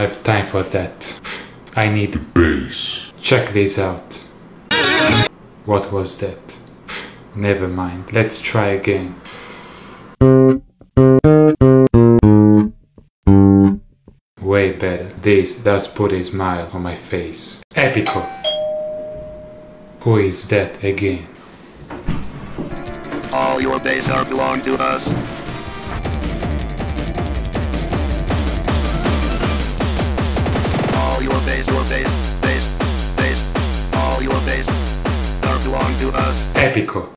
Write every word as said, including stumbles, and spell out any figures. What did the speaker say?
have time for that. I need bass. Check this out. What was that? Never mind. Let's try again. Way better. This does put a smile on my face. Epico. Who is that again? All your bass are belong to us.